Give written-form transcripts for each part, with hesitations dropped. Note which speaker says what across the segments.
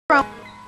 Speaker 1: from.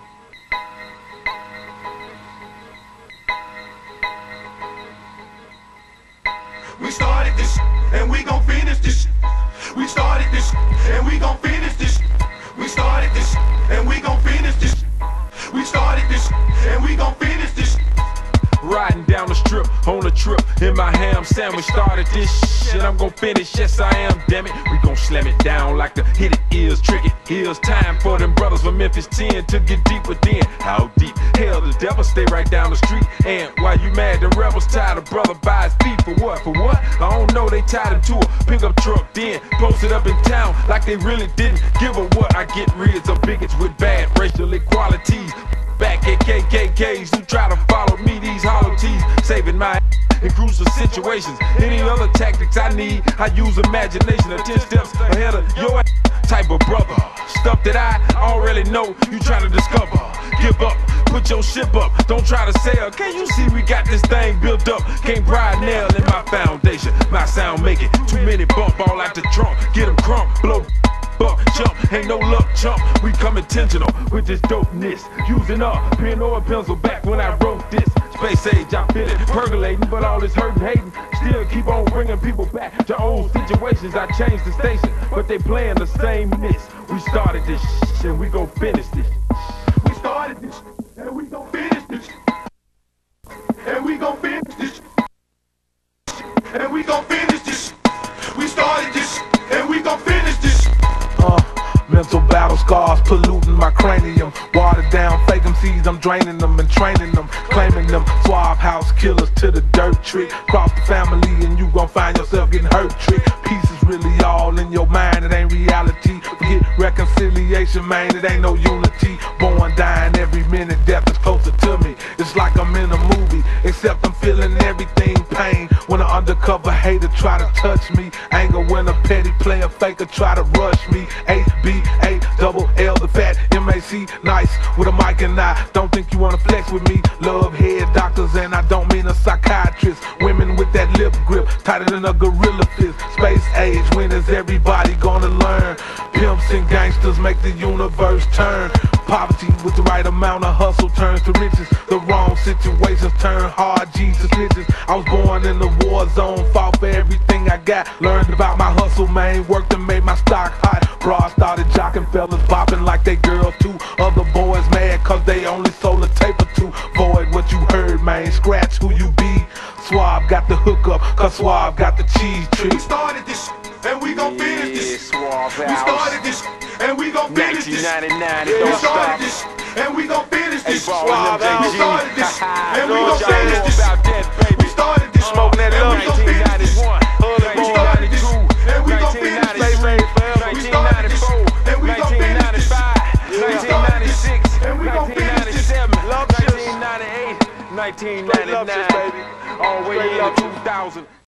Speaker 2: We started this, and we gon' finish this. We started this, and we gon' finish this. We started this, and we gon' finish this. We started this, and we gon' finish this.
Speaker 3: Riding down the strip, on a trip, in my ham sandwich. Started this shit, I'm gon' finish, yes I am, damn it. We gon' slam it down like the hit it is, trick it is. Time for them brothers from Memphis Tenn to get deep within. How deep? Hell, the devil stay right down the street. And why you mad? The rebels tied a brother by his feet. For what? For what? I don't know, they tied him to a pickup truck, then posted up in town like they really didn't give a what. I get rid of bigots with bad racial equalities. Back at KKKs who try to follow me, these hollowties, saving my in crucial situations. Any other tactics I need, I use imagination. 10 steps ahead of your type of brother. Stuff that I already know you trying to discover. Give up, put your ship up, don't try to sell. Can't you see we got this thing built up? Can't pry a nail in my foundation. My sound make it, too many bump all out the trunk. Get them crunk, blow buck, jump, ain't no luck, chump. We come intentional with this dopeness. Using up pen or a pencil back when I wrote this. Space age, I feel it percolating, but all this hurting, hating still keep on bringing people back to old situations. I changed the station, but they playing the same miss. We started this and we gon' finish this.
Speaker 2: We started this, and we gon' finish this. And we gon' finish this. And we gon' finish this. We started this, and we gon' finish this.
Speaker 4: Mental battle scars polluting my cranium. Watered down fake MCs, I'm draining them and training them. Claiming them suave house killers to the dirt trick. Cross the family and you gon' find yourself getting hurt trick. Peace is really all in your mind, it ain't reality. Forget reconciliation, man, it ain't no unity. Born, dying every minute, death is closer to me. It's like I'm in a movie, except I'm feeling everything pain. When an undercover hater try to touch me, anger when a petty player faker try to rush me. A-B-A-double-L, the fat M-A-C, nice with a mic and I don't think you wanna flex with me. Love head doctors and I don't mean a psychiatrist. Women with that lip grip, tighter than a gorilla fist. Space age, when is everybody gonna learn? Pimps and gangsters make the universe turn. Poverty with the right amount of hustle turns to riches. The wrong situations turn hard G's to snitches. I was born in the war zone, fought for everything I got. Learned about my hustle, man, worked and made my stock hot. Broad started jocking, fellas bopping like they girls too. Other boys mad cause they only sold a tape or two. Void what you heard, man, scratch who you be. Suave got the hookup, cause Suave got the cheese tree.
Speaker 2: We started this, and we gon' finish this. We started this, and we gon' finish this.
Speaker 3: 1999,
Speaker 2: We started this, and we gon' finish this. We
Speaker 3: Eightball MJG.
Speaker 2: started this, and we gon'
Speaker 3: Y'all
Speaker 2: finish
Speaker 3: know
Speaker 2: this.
Speaker 3: about that, baby.
Speaker 2: We started this,
Speaker 3: Smoking that
Speaker 2: and
Speaker 3: love.
Speaker 2: we gon' finish this.
Speaker 3: 1991,
Speaker 2: We started this, and we gon' finish this.
Speaker 3: 1993,
Speaker 2: We started this,
Speaker 3: 1994,
Speaker 2: and we gon' finish this.
Speaker 3: 1995, 1996,
Speaker 2: and we gon' finish this.
Speaker 3: 1997, 1998, 1999, all the way into 2000.